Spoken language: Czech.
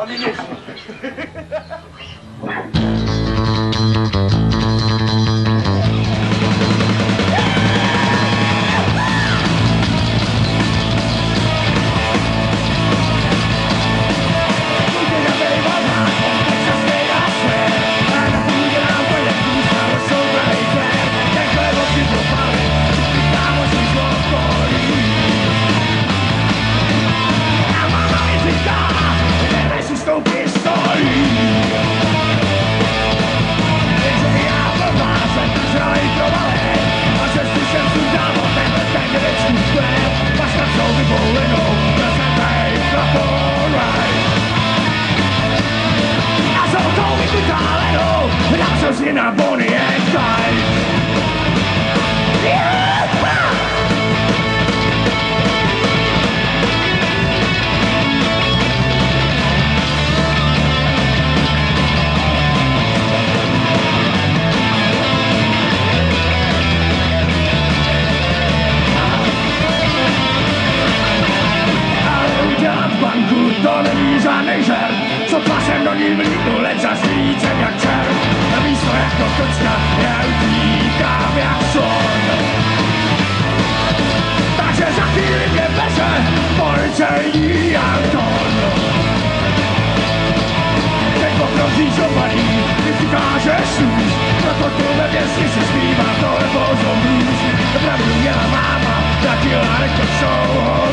A nynější. Na Bonnie and Clyde. Ale udělat banku, to není žádnej žert, co pasem do ní vlítnu, let za slícem jak čert. Místo jako kočka, já utíkám jak slon. Takže za chvíli mě veze policejní Anton. Teď poprozížovaný, když ukážeš slůž, proto tu ve věznici zpívám tohle bozom blues. Pravdu měla máma, platila rekord show.